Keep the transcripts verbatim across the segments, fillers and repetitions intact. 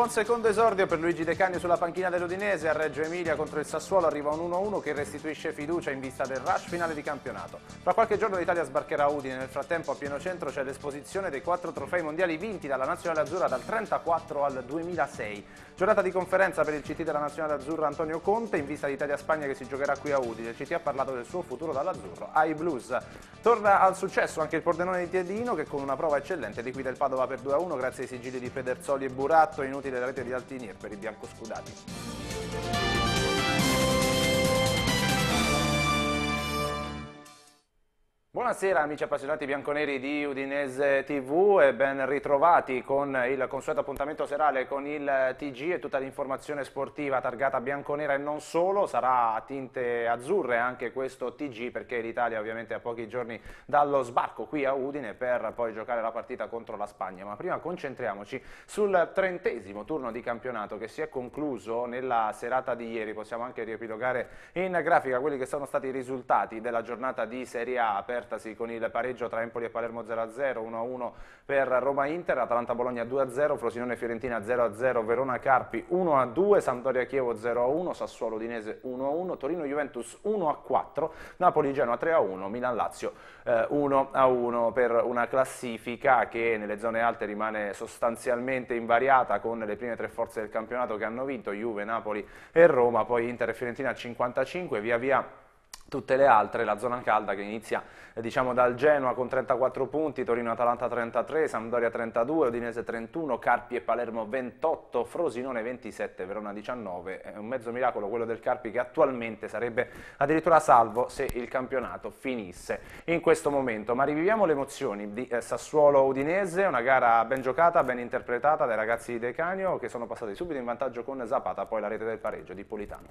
buon secondo esordio per Luigi De Canio sulla panchina dell'Udinese. A Reggio Emilia contro il Sassuolo arriva un uno a uno che restituisce fiducia in vista del rush finale di campionato. Fra qualche giorno l'Italia sbarcherà a Udine. Nel frattempo a pieno centro c'è l'esposizione dei quattro trofei mondiali vinti dalla Nazionale Azzurra dal trentaquattro al duemilasei. Giornata di conferenza per il C T della Nazionale Azzurra Antonio Conte in vista di Italia-Spagna che si giocherà qui a Udine. Il C T ha parlato del suo futuro dall'azzurro ai blues. Torna al successo anche il Pordenone di Tiedino che con una prova eccellente liquida il Padova per due a uno grazie ai sigilli di Pederzoli e Buratto. Inutile la rete di Altinier per i biancoscudati. Buonasera amici appassionati bianconeri di Udinese tivù e ben ritrovati con il consueto appuntamento serale con il T G e tutta l'informazione sportiva targata bianconera e non solo. Sarà a tinte azzurre anche questo T G perché l'Italia ovviamente a pochi giorni dallo sbarco qui a Udine per poi giocare la partita contro la Spagna. Ma prima concentriamoci sul trentesimo turno di campionato che si è concluso nella serata di ieri. Possiamo anche riepilogare in grafica quelli che sono stati i risultati della giornata di Serie A aperta con il pareggio tra Empoli e Palermo zero a zero, uno a uno per Roma-Inter, Atalanta-Bologna due a zero, Frosinone-Fiorentina zero a zero, Verona-Carpi uno a due, Sampdoria-Chievo zero a uno, Sassuolo-Udinese uno a uno, Torino-Juventus uno a quattro, Napoli-Genoa tre a uno, Milan-Lazio eh, uno a uno per una classifica che nelle zone alte rimane sostanzialmente invariata con le prime tre forze del campionato che hanno vinto, Juve, Napoli e Roma, poi Inter e Fiorentina a cinquantacinque, via via tutte le altre, la zona calda che inizia eh, diciamo dal Genoa con trentaquattro punti, Torino-Atalanta trentatré, Sampdoria trentadue, Udinese trentuno, Carpi e Palermo ventotto, Frosinone ventisette, Verona diciannove. È un mezzo miracolo quello del Carpi che attualmente sarebbe addirittura salvo se il campionato finisse in questo momento. Ma riviviamo le emozioni di eh, Sassuolo-Udinese, una gara ben giocata, ben interpretata dai ragazzi di De Canio che sono passati subito in vantaggio con Zapata, poi la rete del pareggio di Politano.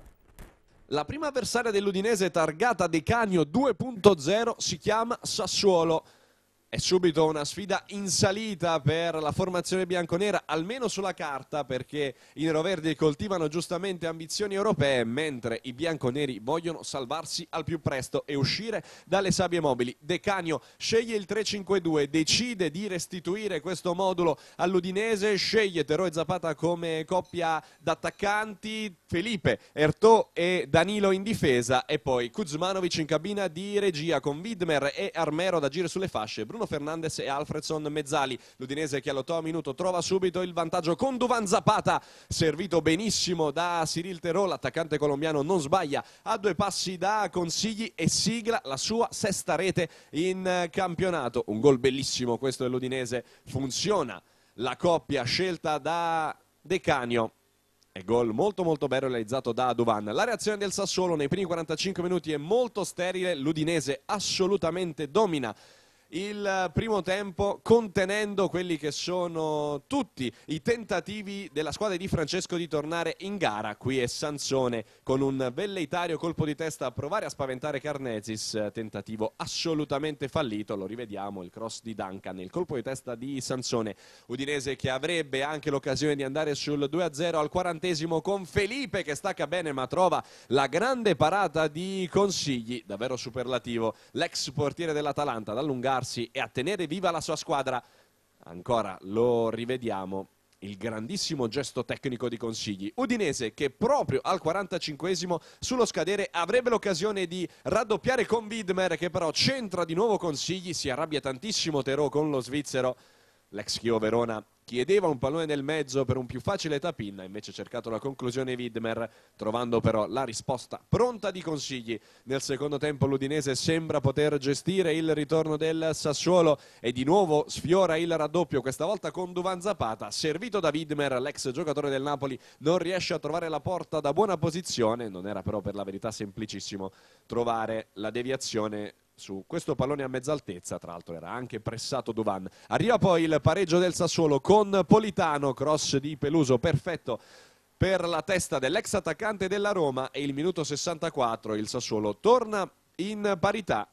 La prima avversaria dell'Udinese targata De Canio due punto zero si chiama Sassuolo. È subito una sfida in salita per la formazione bianconera, almeno sulla carta, perché i neroverdi coltivano giustamente ambizioni europee, mentre i bianconeri vogliono salvarsi al più presto e uscire dalle sabbie mobili. De Canio sceglie il tre cinque due, decide di restituire questo modulo all'Udinese, sceglie Terò e Zapata come coppia d'attaccanti, Felipe, Ertò e Danilo in difesa e poi Kuzmanovic in cabina di regia con Widmer e Armero ad agire sulle fasce, Bruno Fernandes e Alfredson mezzali. L'Udinese che all'ottavo minuto trova subito il vantaggio con Duvan Zapata, servito benissimo da Cyril Terò, l'attaccante colombiano non sbaglia, a due passi da Consigli e sigla la sua sesta rete in campionato. Un gol bellissimo questo dell'Udinese, funziona la coppia scelta da De Canio. È gol molto molto bello realizzato da Duvan. La reazione del Sassuolo nei primi quarantacinque minuti è molto sterile, l'Udinese assolutamente domina il primo tempo contenendo quelli che sono tutti i tentativi della squadra di Francesco di tornare in gara. Qui è Sansone con un velleitario colpo di testa a provare a spaventare Karnezis, tentativo assolutamente fallito, lo rivediamo, il cross di Duncan, il colpo di testa di Sansone. Udinese che avrebbe anche l'occasione di andare sul due a zero al quarantesimo con Felipe che stacca bene ma trova la grande parata di Consigli, davvero superlativo, l'ex portiere dell'Atalanta ad allungarsi e a tenere viva la sua squadra. Ancora lo rivediamo, il grandissimo gesto tecnico di Consigli. Udinese che proprio al quarantacinquesimo sullo scadere avrebbe l'occasione di raddoppiare con Widmer che però centra di nuovo Consigli, si arrabbia tantissimo Terò con lo svizzero. L'ex Chievo Verona chiedeva un pallone nel mezzo per un più facile tap-in, ha invece cercato la conclusione Widmer, trovando però la risposta pronta di Consigli. Nel secondo tempo l'Udinese sembra poter gestire il ritorno del Sassuolo e di nuovo sfiora il raddoppio, questa volta con Duvan Zapata, servito da Widmer, l'ex giocatore del Napoli non riesce a trovare la porta da buona posizione, non era però per la verità semplicissimo trovare la deviazione su questo pallone a mezza altezza, tra l'altro era anche pressato Duvan. Arriva poi il pareggio del Sassuolo con Politano, cross di Peluso perfetto per la testa dell'ex attaccante della Roma e il minuto sessantaquattro il Sassuolo torna in parità.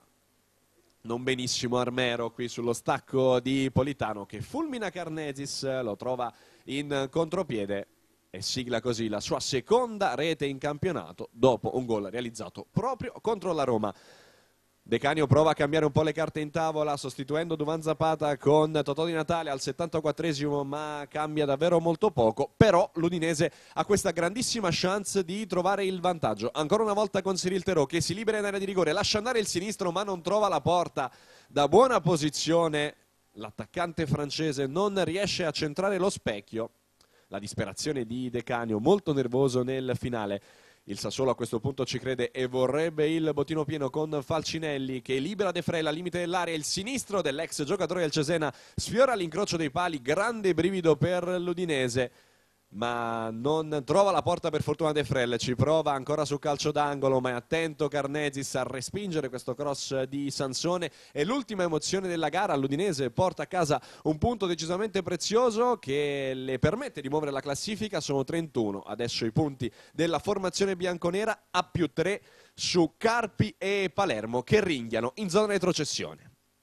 Non benissimo Armero qui sullo stacco di Politano che fulmina Karnezis, lo trova in contropiede e sigla così la sua seconda rete in campionato dopo un gol realizzato proprio contro la Roma. De Canio prova a cambiare un po' le carte in tavola sostituendo Duvan Zapata con Totò Di Natale al settantaquattresimo, ma cambia davvero molto poco. Però l'Udinese ha questa grandissima chance di trovare il vantaggio. Ancora una volta con Cyril Terò che si libera in area di rigore, lascia andare il sinistro ma non trova la porta. Da buona posizione l'attaccante francese non riesce a centrare lo specchio. La disperazione di De Canio, molto nervoso nel finale. Il Sassuolo a questo punto ci crede e vorrebbe il bottino pieno con Falcinelli che libera De Frella al limite dell'area. Il sinistro dell'ex giocatore del Cesena sfiora l'incrocio dei pali, grande brivido per l'Udinese, ma non trova la porta per fortuna De Frella. Ci prova ancora su calcio d'angolo, ma è attento Karnezis a respingere questo cross di Sansone. E l'ultima emozione della gara, l'Udinese porta a casa un punto decisamente prezioso che le permette di muovere la classifica. Sono trentuno adesso i punti della formazione bianconera, a più tre su Carpi e Palermo che ringhiano in zona retrocessione.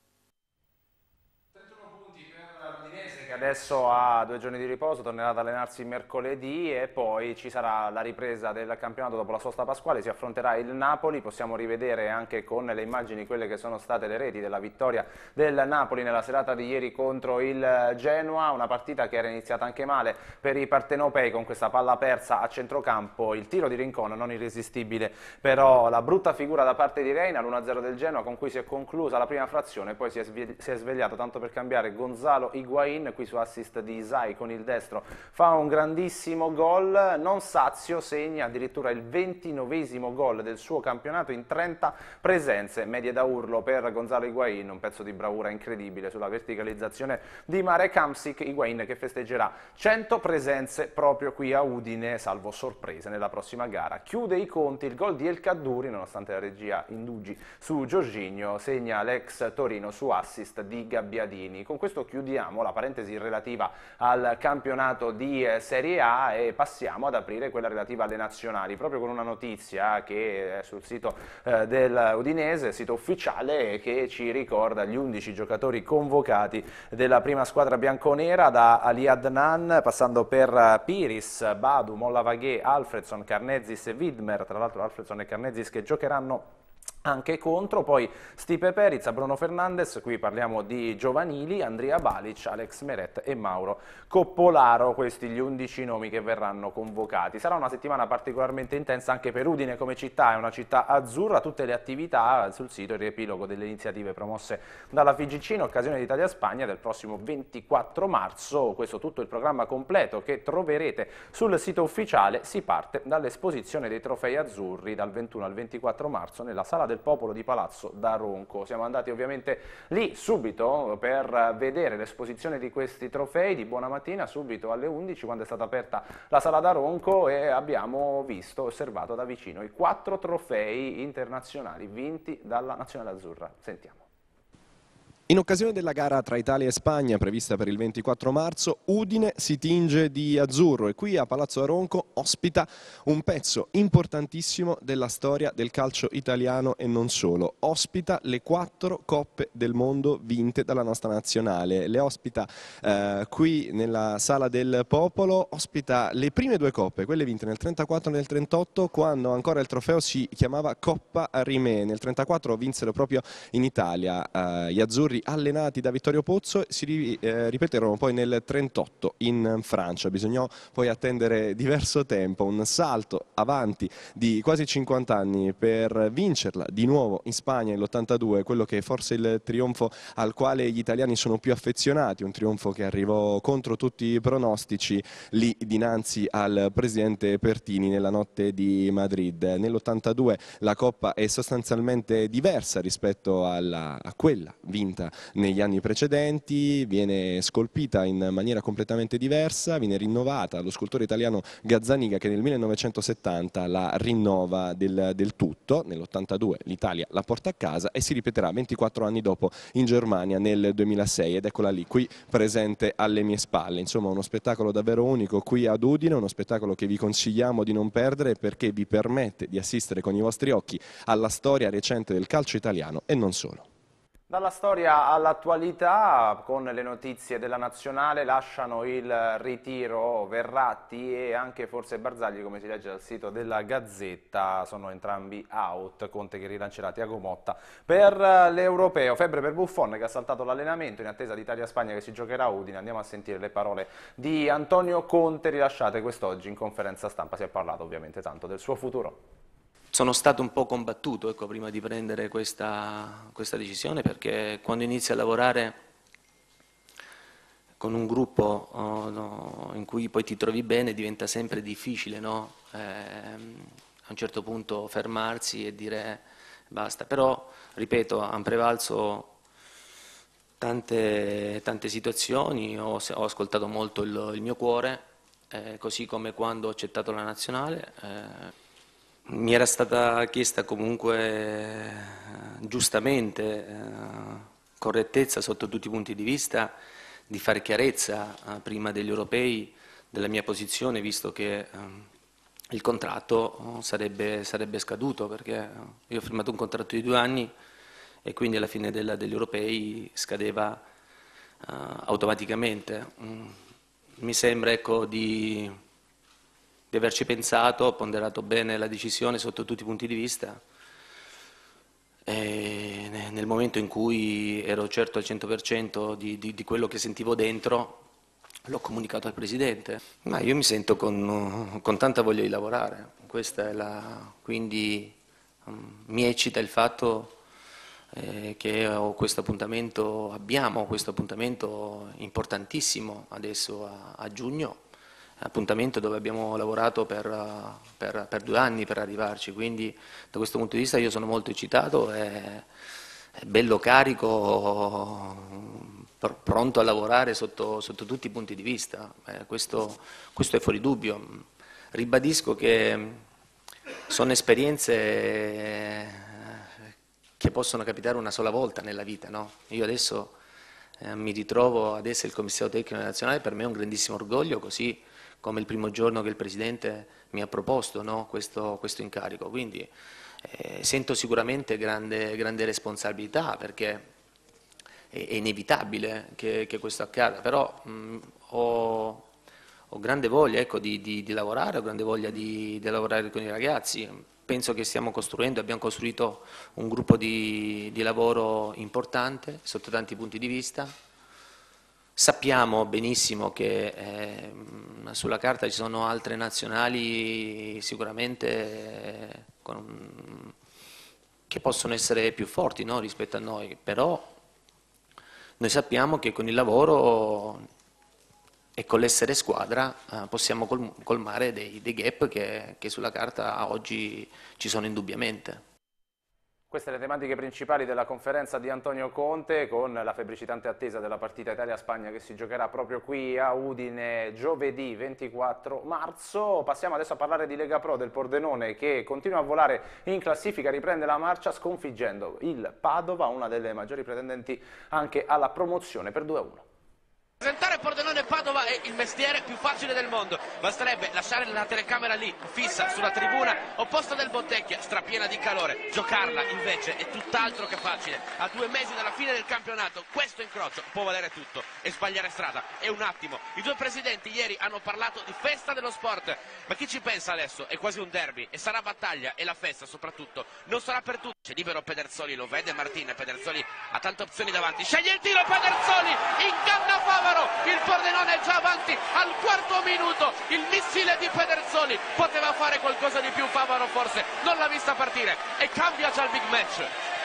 Adesso ha due giorni di riposo, tornerà ad allenarsi mercoledì e poi ci sarà la ripresa del campionato dopo la sosta pasquale, si affronterà il Napoli. Possiamo rivedere anche con le immagini quelle che sono state le reti della vittoria del Napoli nella serata di ieri contro il Genoa, una partita che era iniziata anche male per i partenopei con questa palla persa a centrocampo, il tiro di Rincon non irresistibile, però la brutta figura da parte di Reina, l'uno a zero del Genoa con cui si è conclusa la prima frazione. Poi si è, si è svegliato tanto per cambiare Gonzalo Higuain, qui su assist di Isai con il destro fa un grandissimo gol. Non sazio, segna addirittura il ventinovesimo gol del suo campionato in trenta presenze, medie da urlo per Gonzalo Higuain, un pezzo di bravura incredibile sulla verticalizzazione di Marek Hamsik. Higuain che festeggerà cento presenze proprio qui a Udine, salvo sorprese nella prossima gara. Chiude i conti il gol di El Kaddouri, nonostante la regia indugi su Jorginho, segna l'ex Torino su assist di Gabbiadini. Con questo chiudiamo la parentesi relativa al campionato di Serie A e passiamo ad aprire quella relativa alle nazionali, proprio con una notizia che è sul sito eh, del Udinese, sito ufficiale, che ci ricorda gli undici giocatori convocati della prima squadra bianconera, da Ali Adnan passando per Piris, Badu, Mollavaghe, Alfredson, Karnezis e Widmer. Tra l'altro Alfredson e Karnezis che giocheranno anche contro, poi Stipe Periz, Bruno Fernandes, qui parliamo di giovanili, Andrea Balic, Alex Meret e Mauro Coppolaro, questi gli undici nomi che verranno convocati. Sarà una settimana particolarmente intensa anche per Udine come città, è una città azzurra, tutte le attività sul sito, il riepilogo delle iniziative promosse dalla F I G C in occasione d'Italia-Spagna del prossimo ventiquattro marzo, questo tutto il programma completo che troverete sul sito ufficiale. Si parte dall'esposizione dei trofei azzurri dal ventuno al ventiquattro marzo nella Sala del Popolo di Palazzo da Ronco. Siamo andati ovviamente lì subito per vedere l'esposizione di questi trofei di buona mattina, subito alle undici quando è stata aperta la Sala da Ronco, e abbiamo visto, osservato da vicino i quattro trofei internazionali vinti dalla Nazionale Azzurra. Sentiamo. In occasione della gara tra Italia e Spagna prevista per il ventiquattro marzo, Udine si tinge di azzurro e qui a Palazzo Aronco ospita un pezzo importantissimo della storia del calcio italiano e non solo. Ospita le quattro coppe del mondo vinte dalla nostra nazionale. Le ospita eh, qui nella Sala del Popolo, ospita le prime due coppe, quelle vinte nel trentaquattro e nel trentotto, quando ancora il trofeo si chiamava Coppa Rimè. Nel trentaquattro vinsero proprio in Italia eh, gli azzurri allenati da Vittorio Pozzo, si eh, ripeterono poi nel trentotto in Francia. Bisognò poi attendere diverso tempo, un salto avanti di quasi cinquanta anni per vincerla di nuovo in Spagna nell'ottantadue, quello che è forse il trionfo al quale gli italiani sono più affezionati, un trionfo che arrivò contro tutti i pronostici lì dinanzi al presidente Pertini nella notte di Madrid. Nell'ottantadue la Coppa è sostanzialmente diversa rispetto alla, a quella vinta negli anni precedenti, viene scolpita in maniera completamente diversa, viene rinnovata. Lo scultore italiano Gazzaniga che nel millenovecentosettanta la rinnova del, del tutto. Nell'ottantadue l'Italia la porta a casa e si ripeterà ventiquattro anni dopo in Germania nel duemilasei, ed eccola lì, qui presente alle mie spalle. Insomma, uno spettacolo davvero unico qui ad Udine, uno spettacolo che vi consigliamo di non perdere perché vi permette di assistere con i vostri occhi alla storia recente del calcio italiano e non solo. Dalla storia all'attualità, con le notizie della nazionale, lasciano il ritiro Verratti e anche forse Barzagli, come si legge dal sito della Gazzetta, sono entrambi out. Conte che rilancerà Thiago Motta per l'Europeo. Febbre per Buffon che ha saltato l'allenamento in attesa di Italia-Spagna che si giocherà a Udine. Andiamo a sentire le parole di Antonio Conte rilasciate quest'oggi in conferenza stampa. Si è parlato ovviamente tanto del suo futuro. Sono stato un po' combattuto, ecco, prima di prendere questa, questa decisione, perché quando inizi a lavorare con un gruppo oh, no, in cui poi ti trovi bene diventa sempre difficile, no? eh, a un certo punto fermarsi e dire basta, però ripeto, hanno prevalso tante, tante situazioni, ho, ho ascoltato molto il, il mio cuore, eh, così come quando ho accettato la nazionale. Eh, Mi era stata chiesta comunque eh, giustamente, eh, correttezza sotto tutti i punti di vista, di fare chiarezza eh, prima degli europei della mia posizione, visto che eh, il contratto sarebbe, sarebbe scaduto, perché io ho firmato un contratto di due anni e quindi alla fine della, degli europei scadeva eh, automaticamente. Mm, mi sembra, ecco, di... di averci pensato, ho ponderato bene la decisione sotto tutti i punti di vista e nel momento in cui ero certo al cento per cento di, di, di quello che sentivo dentro l'ho comunicato al Presidente. Ma io mi sento con, con tanta voglia di lavorare, questa è la, quindi um, mi eccita il fatto eh, che ho questo appuntamento, abbiamo questo appuntamento importantissimo adesso a, a giugno, appuntamento dove abbiamo lavorato per, per, per due anni per arrivarci, quindi da questo punto di vista io sono molto eccitato, è, è bello carico, pr pronto a lavorare sotto, sotto tutti i punti di vista, eh, questo, questo è fuori dubbio. Ribadisco che sono esperienze che possono capitare una sola volta nella vita, no? Io adesso eh, mi ritrovo ad essere il commissario tecnico nazionale, per me è un grandissimo orgoglio, così come il primo giorno che il Presidente mi ha proposto, no, questo, questo incarico, quindi eh, sento sicuramente grande, grande responsabilità, perché è, è inevitabile che, che questo accada, però mh, ho, ho grande voglia, ecco, di, di, di lavorare, ho grande voglia di, di lavorare con i ragazzi, penso che stiamo costruendo, abbiamo costruito un gruppo di, di lavoro importante sotto tanti punti di vista. Sappiamo benissimo che eh, sulla carta ci sono altre nazionali sicuramente eh, con, che possono essere più forti, no, rispetto a noi, però noi sappiamo che con il lavoro e con l'essere squadra eh, possiamo col colmare dei, dei gap che, che sulla carta oggi ci sono indubbiamente. Queste le tematiche principali della conferenza di Antonio Conte, con la febbricitante attesa della partita Italia-Spagna che si giocherà proprio qui a Udine giovedì ventiquattro marzo. Passiamo adesso a parlare di Lega Pro, del Pordenone che continua a volare in classifica, riprende la marcia sconfiggendo il Padova, una delle maggiori pretendenti anche alla promozione, per due a uno. Presentare Pordenone Padova è il mestiere più facile del mondo, basterebbe lasciare la telecamera lì, fissa sulla tribuna opposta del Bottecchia, strapiena di calore. Giocarla invece è tutt'altro che facile. A due mesi dalla fine del campionato questo incrocio può valere tutto e sbagliare strada è un attimo. I due presidenti ieri hanno parlato di festa dello sport, ma chi ci pensa adesso? È quasi un derby e sarà battaglia, e la festa soprattutto non sarà per tutti. C'è libero Pedersoli, lo vede Martin, Pedersoli ha tante opzioni davanti, sceglie il tiro Pedersoli, inganna Favaro. Il Pordenone è già avanti al quarto minuto, il missile di Pedersoli, poteva fare qualcosa di più Favaro forse, non l'ha vista partire e cambia già il big match.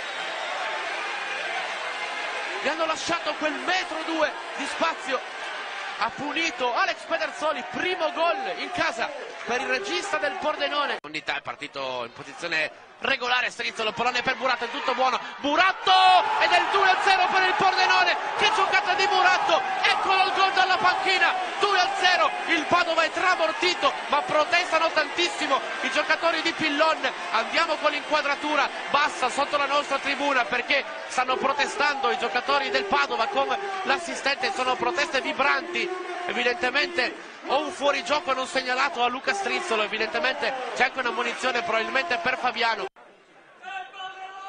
Gli hanno lasciato quel metro due di spazio, ha punito Alex Pedersoli, primo gol in casa per il regista del Pordenone. Unità è partito in posizione regolare, Strizzolo, pallone per Buratto, è tutto buono, Buratto ed è il due a zero per il Pordenone, che giocata di Buratto, eccolo il gol dalla panchina, due a zero, il Padova è tramortito, ma protestano tantissimo i giocatori di Pillon. Andiamo con l'inquadratura bassa sotto la nostra tribuna, perché stanno protestando i giocatori del Padova con l'assistente, sono proteste vibranti, evidentemente o un fuorigioco non segnalato a Luca Strizzolo, evidentemente c'è anche una munizione probabilmente per Fabiano.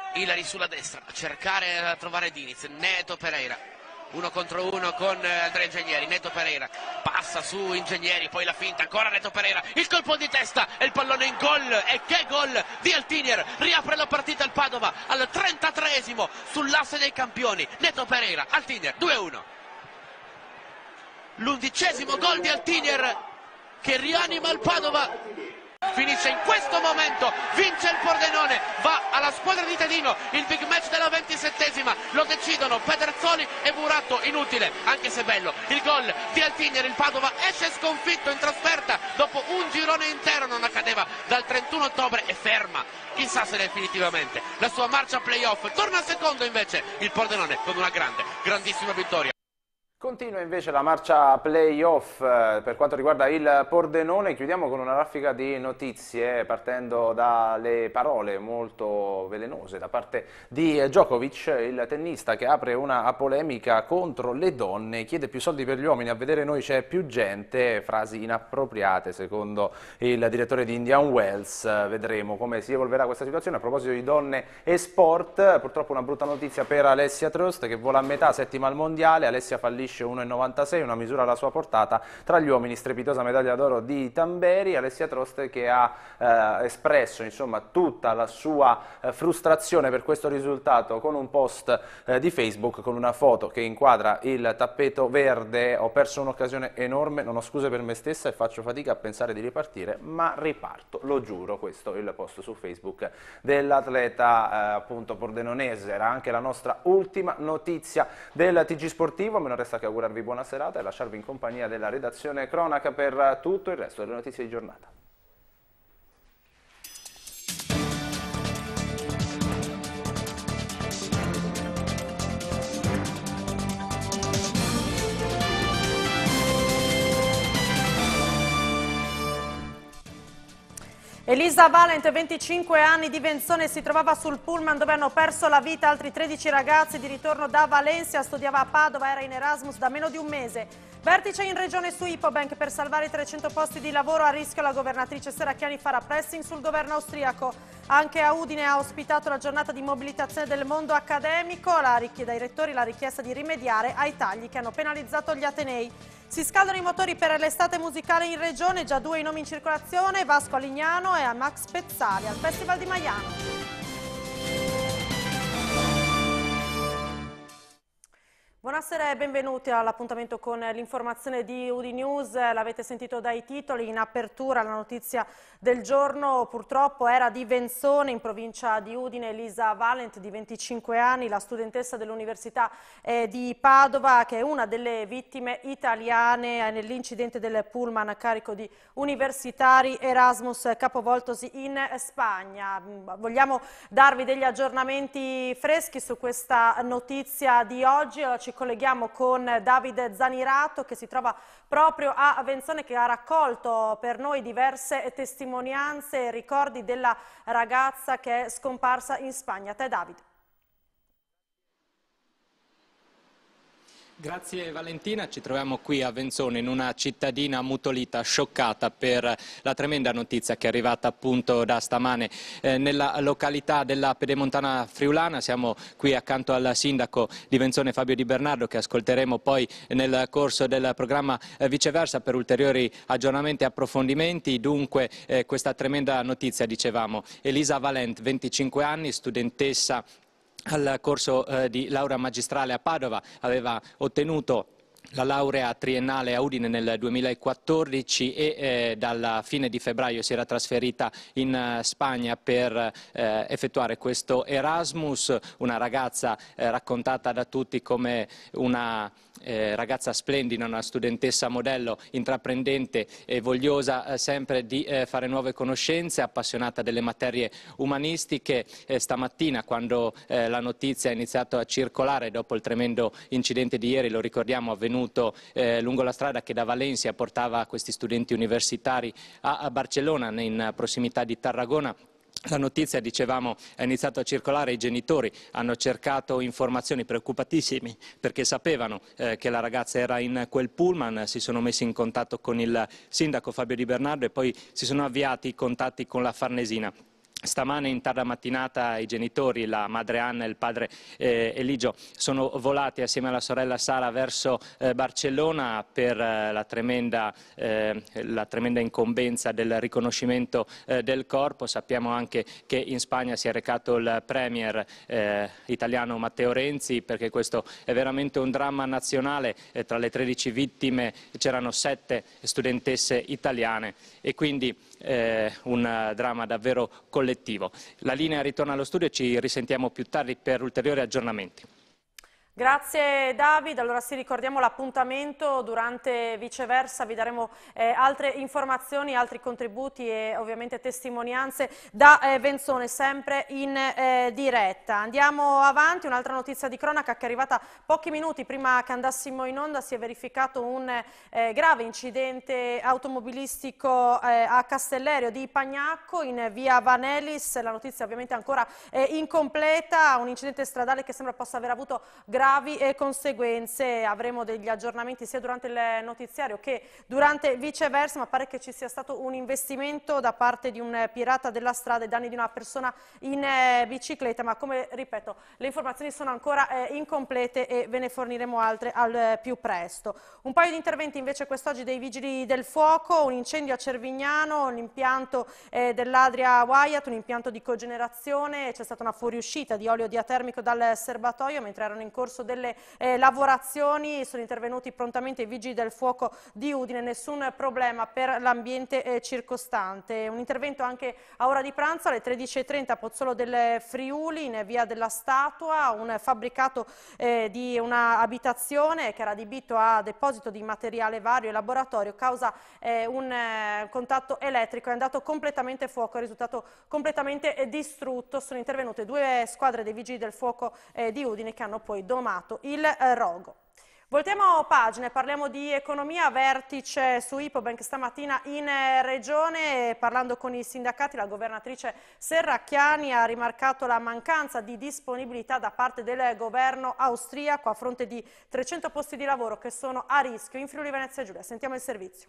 Ilari sulla destra a cercare di trovare Diniz. Neto Pereira uno contro uno con Andrea Ingegneri. Neto Pereira passa su Ingegneri, poi la finta, ancora Neto Pereira, il colpo di testa e il pallone in gol. E che gol di Altinier! Riapre la partita il Padova al trentatreesimo sull'asse dei campioni. Neto Pereira, Altinier, due a uno. L'undicesimo gol di Altinier che rianima il Padova. Finisce in questo momento, vince il Pordenone, va alla squadra di Tedino, il big match della ventisettesima, lo decidono Pederzoli e Buratto. Inutile, anche se bello, il gol di Altinier. Il Padova esce sconfitto in trasferta dopo un girone intero, non accadeva dal trentuno ottobre e ferma, chissà se definitivamente, la sua marcia playoff. Torna secondo invece il Pordenone con una grande, grandissima vittoria. Continua invece la marcia playoff eh, per quanto riguarda il Pordenone. Chiudiamo con una raffica di notizie partendo dalle parole molto velenose da parte di Djokovic, il tennista che apre una polemica contro le donne, chiede più soldi per gli uomini, a vedere noi c'è più gente, frasi inappropriate secondo il direttore di Indian Wells. Vedremo come si evolverà questa situazione. A proposito di donne e sport, purtroppo una brutta notizia per Alessia Tröst che vola a metà, settima al mondiale. Alessia fallisce uno virgola novantasei, una misura alla sua portata. Tra gli uomini strepitosa medaglia d'oro di Tamberi. Alessia Tröst che ha eh, espresso insomma tutta la sua eh, frustrazione per questo risultato con un post eh, di Facebook con una foto che inquadra il tappeto verde. Ho perso un'occasione enorme, non ho scuse per me stessa e faccio fatica a pensare di ripartire, ma riparto, lo giuro. Questo è il post su Facebook dell'atleta eh, appunto pordenonese. Era anche la nostra ultima notizia del T G Sportivo. Me non resta che augurarvi buona serata e lasciarvi in compagnia della redazione cronaca per tutto il resto delle notizie di giornata. Elisa Valent, venticinque anni, di Venzone, si trovava sul pullman dove hanno perso la vita altri tredici ragazzi di ritorno da Valencia. Studiava a Padova, era in Erasmus da meno di un mese. Vertice in regione su Hypobank per salvare i trecento posti di lavoro. A rischio la governatrice Serracchiani farà pressing sul governo austriaco. Anche a Udine ha ospitato la giornata di mobilitazione del mondo accademico. La richiede ai rettori la richiesta di rimediare ai tagli che hanno penalizzato gli atenei. Si scaldano i motori per l'estate musicale in regione, già due i nomi in circolazione, Vasco Alignano e Max Pezzali al Festival di Maiano. Buonasera e benvenuti all'appuntamento con l'informazione di U D I News. L'avete sentito dai titoli, in apertura la notizia del giorno purtroppo era di Venzone, in provincia di Udine. Elisa Valent, di venticinque anni, la studentessa dell'Università eh, di Padova, che è una delle vittime italiane nell'incidente del pullman a carico di universitari Erasmus capovoltosi in Spagna. Vogliamo darvi degli aggiornamenti freschi su questa notizia di oggi. Ci colleghiamo con Davide Zanirato che si trova proprio a Venzone, che ha raccolto per noi diverse testimonianze e ricordi della ragazza che è scomparsa in Spagna. A te Davide. Grazie Valentina, ci troviamo qui a Venzone, in una cittadina mutolita, scioccata per la tremenda notizia che è arrivata appunto da stamane eh, nella località della Pedemontana Friulana. Siamo qui accanto al sindaco di Venzone Fabio Di Bernardo, che ascolteremo poi nel corso del programma eh, Viceversa per ulteriori aggiornamenti e approfondimenti. Dunque eh, questa tremenda notizia, dicevamo, Elisa Valent, venticinque anni, studentessa al corso eh, di laurea magistrale a Padova, aveva ottenuto la laurea triennale a Udine nel duemilaquattordici e eh, dalla fine di febbraio si era trasferita in uh, Spagna per eh, effettuare questo Erasmus. Una ragazza eh, raccontata da tutti come una eh, ragazza splendida, una studentessa modello, intraprendente e vogliosa eh, sempre di eh, fare nuove conoscenze, appassionata delle materie umanistiche. Eh, stamattina, quando eh, la notizia ha iniziato a circolare dopo il tremendo incidente di ieri, lo ricordiamo, avvenuto Eh, lungo la strada che da Valencia portava questi studenti universitari a, a Barcellona, in prossimità di Tarragona. La notizia, dicevamo, è iniziata a circolare, i genitori hanno cercato informazioni, preoccupatissimi perché sapevano eh, che la ragazza era in quel pullman. Si sono messi in contatto con il sindaco Fabio Di Bernardo e poi si sono avviati i contatti con la Farnesina. Stamane in tarda mattinata i genitori, la madre Anna e il padre eh, Eligio, sono volati assieme alla sorella Sara verso eh, Barcellona per eh, la, tremenda, eh, la tremenda incombenza del riconoscimento eh, del corpo. Sappiamo anche che in Spagna si è recato il premier eh, italiano Matteo Renzi, perché questo è veramente un dramma nazionale. Eh, tra le tredici vittime c'erano sette studentesse italiane e quindi eh, un dramma davvero collettivo. La linea ritorna allo studio e ci risentiamo più tardi per ulteriori aggiornamenti. Grazie David, allora sì, ricordiamo l'appuntamento, durante Viceversa vi daremo eh, altre informazioni, altri contributi e ovviamente testimonianze da eh, Venzone, sempre in eh, diretta. Andiamo avanti, un'altra notizia di cronaca che è arrivata pochi minuti prima che andassimo in onda. Si è verificato un eh, grave incidente automobilistico eh, a Castellerio di Pagnacco in via Vanelis, la notizia ovviamente ancora eh, incompleta, un incidente stradale che sembra possa aver avuto gravi e conseguenze. Avremo degli aggiornamenti sia durante il notiziario che durante Viceversa, ma pare che ci sia stato un investimento da parte di un pirata della strada ai danni di una persona in eh, bicicletta, ma come ripeto le informazioni sono ancora eh, incomplete e ve ne forniremo altre al eh, più presto. Un paio di interventi invece quest'oggi dei Vigili del Fuoco, un incendio a Cervignano, l'impianto eh, dell'Adria Wyatt, un impianto di cogenerazione, c'è stata una fuoriuscita di olio diatermico dal serbatoio mentre erano in corso delle eh, lavorazioni. Sono intervenuti prontamente i Vigili del Fuoco di Udine, nessun problema per l'ambiente eh, circostante. Un intervento anche a ora di pranzo alle tredici e trenta a Pozzolo del Friuli in via della Statua, un fabbricato eh, di una abitazione che era adibito a deposito di materiale vario e laboratorio, causa eh, un eh, contatto elettrico, è andato completamente fuoco, è risultato completamente eh, distrutto. Sono intervenute due squadre dei Vigili del Fuoco eh, di Udine che hanno poi domato il eh, rogo. Voltiamo pagina e parliamo di economia, vertice su Ipobank stamattina in eh, regione. Parlando con i sindacati, la governatrice Serracchiani ha rimarcato la mancanza di disponibilità da parte del governo austriaco a fronte di trecento posti di lavoro che sono a rischio in Friuli Venezia Giulia. Sentiamo il servizio.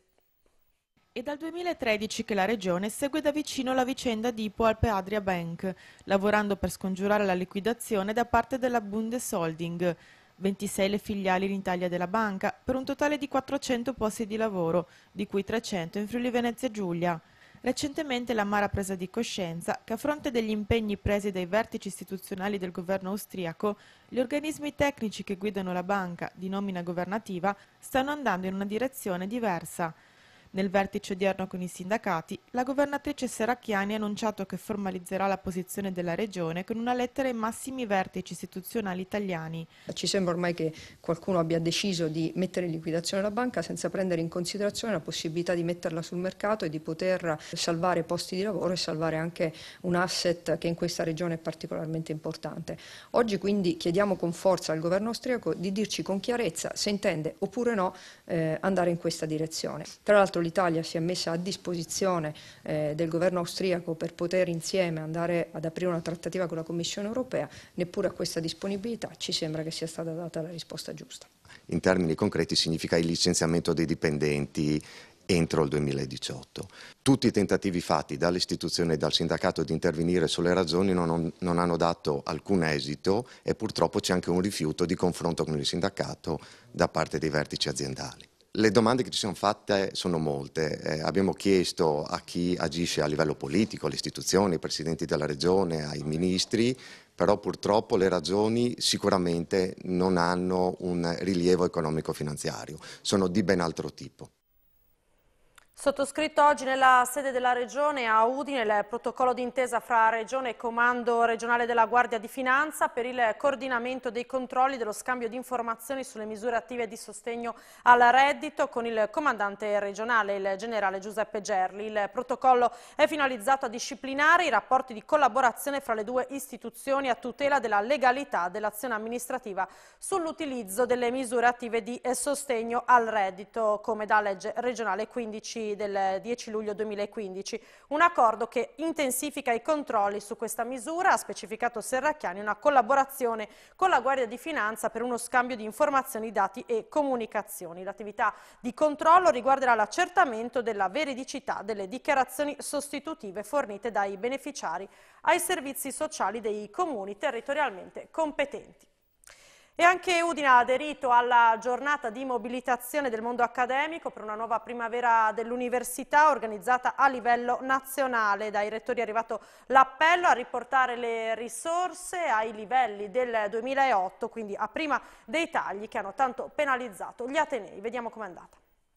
È dal duemilatredici che la Regione segue da vicino la vicenda di Ipo Alpe Adria Bank, lavorando per scongiurare la liquidazione da parte della Bundesholding. ventisei le filiali in Italia della banca, per un totale di quattrocento posti di lavoro, di cui trecento in Friuli Venezia Giulia. Recentemente l'amara presa di coscienza che a fronte degli impegni presi dai vertici istituzionali del governo austriaco, gli organismi tecnici che guidano la banca, di nomina governativa, stanno andando in una direzione diversa. Nel vertice odierno con i sindacati, la governatrice Serracchiani ha annunciato che formalizzerà la posizione della Regione con una lettera ai massimi vertici istituzionali italiani. Ci sembra ormai che qualcuno abbia deciso di mettere in liquidazione la banca senza prendere in considerazione la possibilità di metterla sul mercato e di poter salvare posti di lavoro e salvare anche un asset che in questa regione è particolarmente importante. Oggi quindi chiediamo con forza al governo austriaco di dirci con chiarezza se intende oppure no eh, andare in questa direzione. Tra l'altro l'Italia si è messa a disposizione eh, del governo austriaco per poter insieme andare ad aprire una trattativa con la Commissione europea. Neppure a questa disponibilità ci sembra che sia stata data la risposta giusta. In termini concreti significa il licenziamento dei dipendenti entro il duemiladiciotto. Tutti i tentativi fatti dall'istituzione e dal sindacato di intervenire sulle ragioni non, non hanno dato alcun esito e purtroppo c'è anche un rifiuto di confronto con il sindacato da parte dei vertici aziendali. Le domande che ci sono fatte sono molte. Eh, abbiamo chiesto a chi agisce a livello politico, alle istituzioni, ai presidenti della regione, ai ministri, però purtroppo le ragioni sicuramente non hanno un rilievo economico-finanziario, sono di ben altro tipo. Sottoscritto oggi nella sede della Regione a Udine il protocollo d'intesa fra Regione e Comando regionale della Guardia di Finanza per il coordinamento dei controlli dello scambio di informazioni sulle misure attive di sostegno al reddito con il comandante regionale, il generale Giuseppe Gerli. Il protocollo è finalizzato a disciplinare i rapporti di collaborazione fra le due istituzioni a tutela della legalità dell'azione amministrativa sull'utilizzo delle misure attive di sostegno al reddito, come da legge regionale quindici dieci, del dieci luglio duemilaquindici. Un accordo che intensifica i controlli su questa misura, ha specificato Serracchiani, una collaborazione con la Guardia di Finanza per uno scambio di informazioni, dati e comunicazioni. L'attività di controllo riguarderà l'accertamento della veridicità delle dichiarazioni sostitutive fornite dai beneficiari ai servizi sociali dei comuni territorialmente competenti. E anche Udine ha aderito alla giornata di mobilitazione del mondo accademico per una nuova primavera dell'università organizzata a livello nazionale. Dai rettori è arrivato l'appello a riportare le risorse ai livelli del duemilaotto, quindi a prima dei tagli che hanno tanto penalizzato gli atenei. Vediamo com'è andata.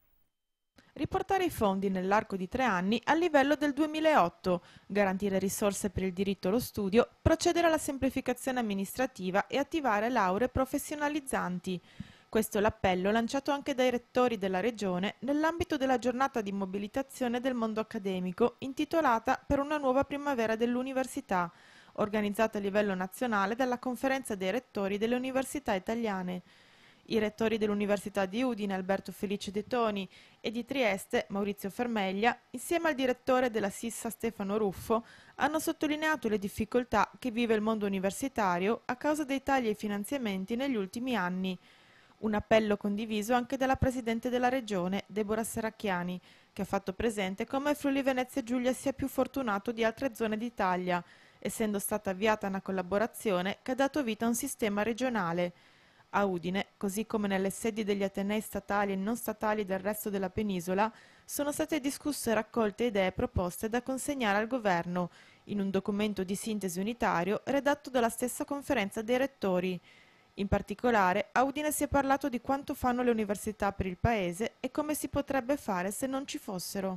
Riportare i fondi nell'arco di tre anni al livello del duemilaotto, garantire risorse per il diritto allo studio, procedere alla semplificazione amministrativa e attivare lauree professionalizzanti. Questo è l'appello lanciato anche dai rettori della Regione nell'ambito della giornata di mobilitazione del mondo accademico intitolata Per una nuova primavera dell'università, organizzata a livello nazionale dalla Conferenza dei rettori delle università italiane. I rettori dell'Università di Udine, Alberto Felice De Toni, e di Trieste, Maurizio Fermeglia, insieme al direttore della Sissa Stefano Ruffo, hanno sottolineato le difficoltà che vive il mondo universitario a causa dei tagli ai finanziamenti negli ultimi anni. Un appello condiviso anche dalla Presidente della Regione, Deborah Serracchiani, che ha fatto presente come il Friuli Venezia Giulia sia più fortunato di altre zone d'Italia, essendo stata avviata una collaborazione che ha dato vita a un sistema regionale. A Udine, così come nelle sedi degli atenei statali e non statali del resto della penisola, sono state discusse e raccolte idee proposte da consegnare al governo, in un documento di sintesi unitario redatto dalla stessa conferenza dei rettori. In particolare, a Udine si è parlato di quanto fanno le università per il paese e come si potrebbe fare se non ci fossero.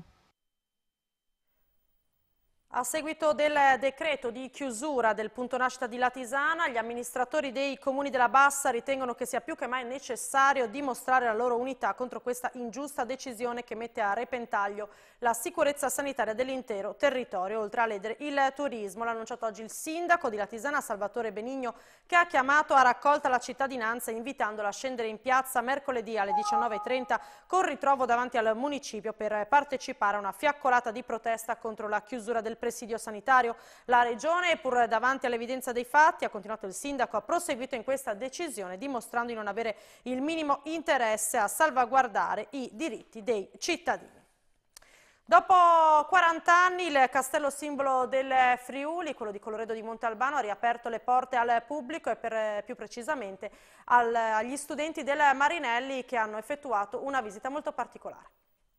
A seguito del decreto di chiusura del punto nascita di Latisana, gli amministratori dei comuni della Bassa ritengono che sia più che mai necessario dimostrare la loro unità contro questa ingiusta decisione che mette a repentaglio la sicurezza sanitaria dell'intero territorio, oltre a ledere il turismo. L'ha annunciato oggi il sindaco di Latisana, Salvatore Benigno, che ha chiamato a raccolta la cittadinanza invitandola a scendere in piazza mercoledì alle diciannove e trenta con ritrovo davanti al municipio per partecipare a una fiaccolata di protesta contro la chiusura del presidio sanitario. La Regione, pur davanti all'evidenza dei fatti, ha continuato il sindaco, ha proseguito in questa decisione dimostrando di non avere il minimo interesse a salvaguardare i diritti dei cittadini. Dopo quaranta anni il castello simbolo del Friuli, quello di Colloredo di Montalbano, ha riaperto le porte al pubblico e per, più precisamente al, agli studenti del Marinelli che hanno effettuato una visita molto particolare.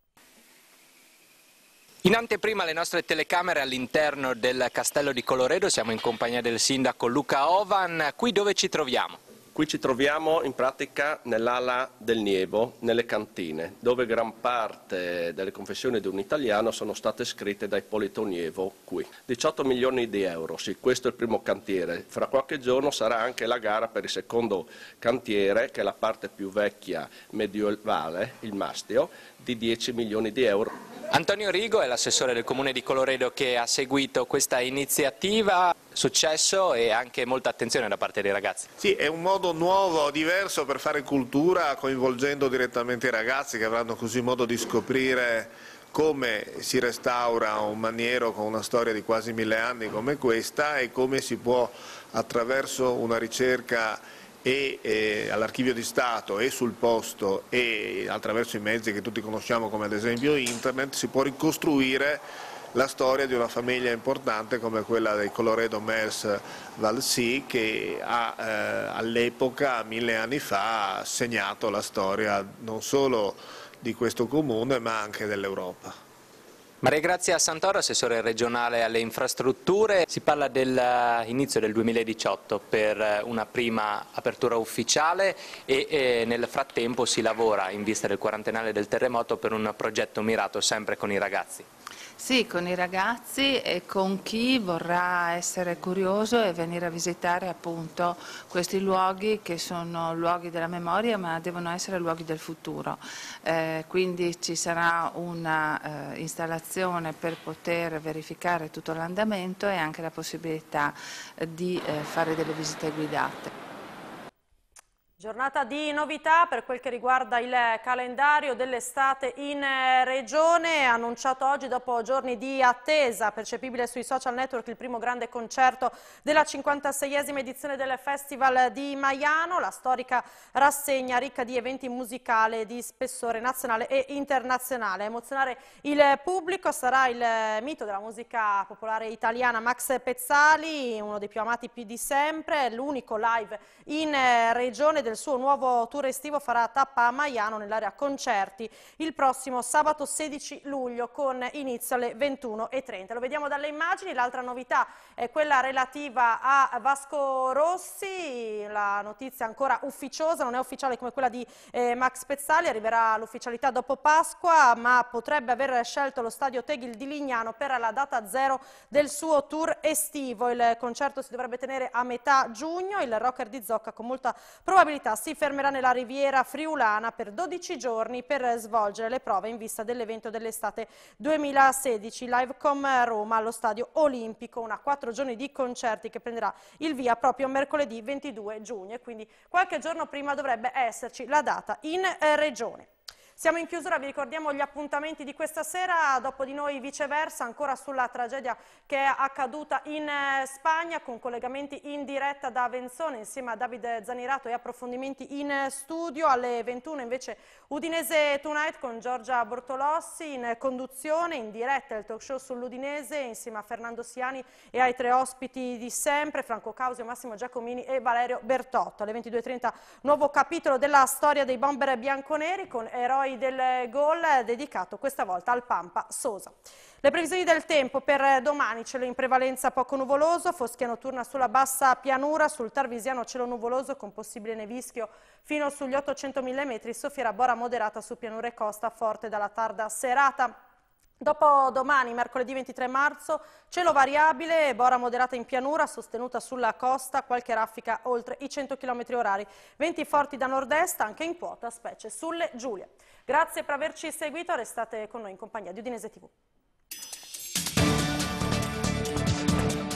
In anteprima le nostre telecamere all'interno del castello di Colloredo, siamo in compagnia del sindaco Luca Ovan. Qui dove ci troviamo? Qui ci troviamo in pratica nell'ala del Nievo, nelle cantine, dove gran parte delle confessioni di un italiano sono state scritte da Ippolito Nievo qui. diciotto milioni di euro, sì, questo è il primo cantiere. Fra qualche giorno sarà anche la gara per il secondo cantiere, che è la parte più vecchia medievale, il mastio, di dieci milioni di euro. Antonio Rigo è l'assessore del comune di Colloredo che ha seguito questa iniziativa, successo e anche molta attenzione da parte dei ragazzi. Sì, è un modo nuovo, diverso per fare cultura, coinvolgendo direttamente i ragazzi che avranno così modo di scoprire come si restaura un maniero con una storia di quasi mille anni come questa e come si può, attraverso una ricerca e eh, all'archivio di Stato e sul posto e attraverso i mezzi che tutti conosciamo come ad esempio internet, si può ricostruire la storia di una famiglia importante come quella dei Colloredo Mers Valsì, che ha eh, all'epoca, mille anni fa, segnato la storia non solo di questo comune ma anche dell'Europa. Maria Grazia Santoro, assessore regionale alle infrastrutture, si parla dell'inizio del duemiladiciotto per una prima apertura ufficiale e, e nel frattempo si lavora in vista del quarantennale del terremoto per un progetto mirato sempre con i ragazzi. Sì, con i ragazzi e con chi vorrà essere curioso e venire a visitare appunto questi luoghi che sono luoghi della memoria ma devono essere luoghi del futuro. Eh, quindi ci sarà una eh, installazione per poter verificare tutto l'andamento e anche la possibilità eh, di eh, fare delle visite guidate. Giornata di novità per quel che riguarda il calendario dell'estate in regione, annunciato oggi dopo giorni di attesa, percepibile sui social network il primo grande concerto della cinquantaseiesima edizione del Festival di Maiano, la storica rassegna ricca di eventi musicali di spessore nazionale e internazionale. A emozionare il pubblico sarà il mito della musica popolare italiana Max Pezzali, uno dei più amati più di sempre, l'unico live in regione del suo nuovo tour estivo, farà tappa a Maiano nell'area concerti il prossimo sabato sedici luglio con inizio alle ventuno e trenta. Lo vediamo dalle immagini. L'altra novità è quella relativa a Vasco Rossi, la notizia ancora ufficiosa, non è ufficiale come quella di eh, Max Pezzali, arriverà l'ufficialità dopo Pasqua, ma potrebbe aver scelto lo stadio Tegil di Lignano per la data zero del suo tour estivo. Il concerto si dovrebbe tenere a metà giugno, il rocker di Zocca con molta probabilità si fermerà nella Riviera Friulana per dodici giorni per svolgere le prove in vista dell'evento dell'estate duemilasedici Livecom Roma allo Stadio Olimpico, una quattro giorni di concerti che prenderà il via proprio mercoledì ventidue giugno e quindi qualche giorno prima dovrebbe esserci la data in eh, regione. Siamo in chiusura, vi ricordiamo gli appuntamenti di questa sera, dopo di noi viceversa, ancora sulla tragedia che è accaduta in Spagna, con collegamenti in diretta da Avenzone insieme a Davide Zanirato e approfondimenti in studio. Alle ventuno invece Udinese Tonight con Giorgia Bortolossi in conduzione, in diretta il talk show sull'Udinese insieme a Fernando Siani e ai tre ospiti di sempre, Franco Causio, Massimo Giacomini e Valerio Bertotto. Alle ventidue e trenta nuovo capitolo della storia dei bomber bianconeri con eroi del gol dedicato questa volta al Pampa Sosa. Le previsioni del tempo per domani: cielo in prevalenza poco nuvoloso, foschia notturna sulla bassa pianura, sul Tarvisiano cielo nuvoloso con possibile nevischio fino sugli ottocento millimetri, soffierà bora moderata su pianura e costa forte dalla tarda serata. Dopo domani, mercoledì ventitré marzo, cielo variabile, bora moderata in pianura, sostenuta sulla costa, qualche raffica oltre i cento chilometri orari. Venti forti da nord-est, anche in quota, specie sulle Giulie. Grazie per averci seguito, restate con noi in compagnia di Udinese tivù.